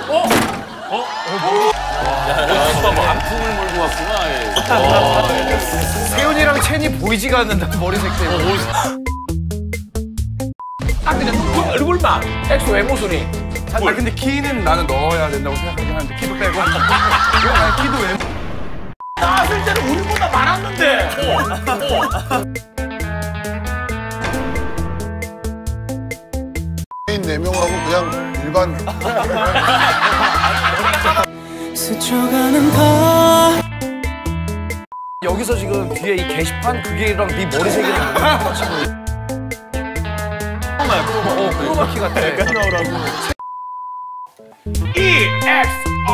단풍을 몰고 왔구나. 세훈이랑 첸이 보이지가 않는다, 머리색 때문에. 딱 그냥 얼굴만. 엑소 외모 순위. 아 근데 키는 나는 넣어야 된다고 생각하긴 하는데 키도 빼고. 그냥 키도 외모. 나왔을 때는 우리보다 많았는데. 개인 4명을 하고 그냥 일반. 스쳐가는 것. 여기서 지금 뒤에 이 게시판 그게랑 네 머리색이랑 똑같이 보여. 크로마키 같아. 나오라고. EXO.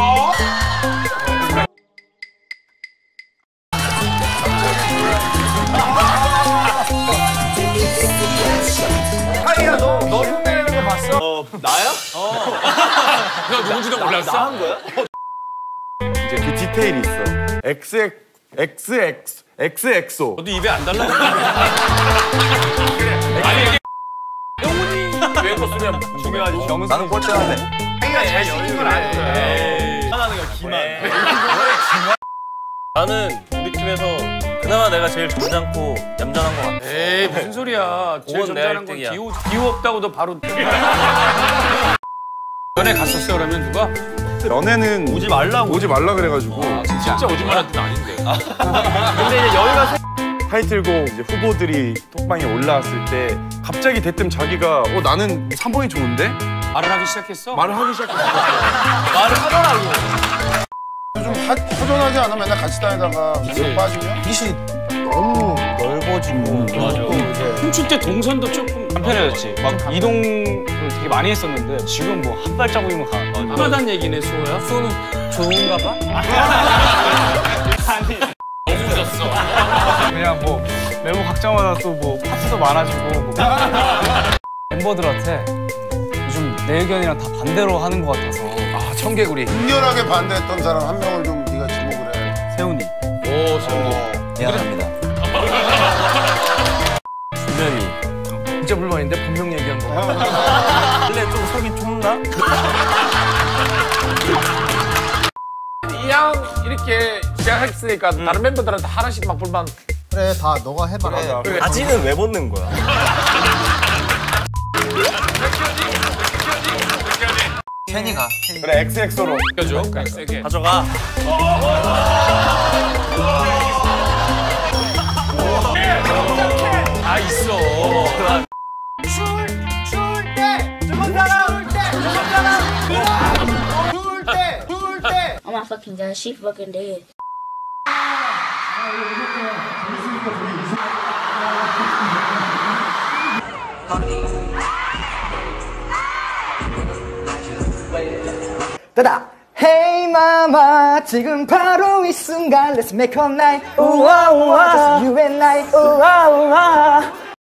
하이야, 너 흉내내는 거 봤어? 나야? 너 누군지도 몰랐어? 나 한 거야? 이제 그 디테일이 있어. XXO. 너도 입에 안 달라? 아니 이게 외모 쓰면 중요하지. 나는 꼴찌하네. 하이가 잘 시키는 건 아니야. 하나는 거 기만. 나는 우리 팀에서 그나마 내가 제일 점잖고 얌전한 것 같아. 에이 무슨 소리야. 제일 점잖은 건 기후 없다고도 바로. 연애 갔었어 그러면 누가? 연애는 오지 말라 그래가지고. 진짜 오지 말라는 뜻 아닌데. 근데 이제 여기가 타이틀곡 이제 후보들이 톡방에 올라왔을 때 갑자기 대뜸 자기가 나는 3번이 좋은데? 말을 하기 시작했어? 말을 하기 시작했어. 말을 하더라고. 좀 허전하지 않아? 맨날 같이 다니다가 몇 빠지면? 빛이 너무 넓어지고. 맞아. 춤출 때 동선도 조금 편해졌지. 막 이동을 되게 많이 했었는데 지금 뭐 한 발자국이면 가. 편하단 얘기네, 수호야. 수호는 좋은가 봐? 아니. 너무 늦었어. 그냥 뭐 메모 각자마다 또 뭐 파트도 많아지고 뭐. 멤버들한테 요즘 내 의견이랑 다 반대로 하는 것 같아서. 아, 청개구리. 극렬하게 반대했던 사람 한 명을 좀 네가 지목을 해. 세훈이. 오, 세훈이. 미안합니다. 분명히. 진짜 불만인데 분명 얘기한 거. 원래 좀 속이 좁나? 이왕 이렇게 시작했으니까 다른 멤버들한테 하나씩 막 불만. 그래, 다 너가 해봐라. 바지는 왜 벗는 거야? 켄이가. 그래 XXO로. 껴줘, 그냥 세게. 가져가. 아, 있어. Oh my fucking god, she fucking dead. 따다. Hey mama, 지금 바로 이 순간 Let's make a night. 우와 우와. Just you and I. 우와 우와.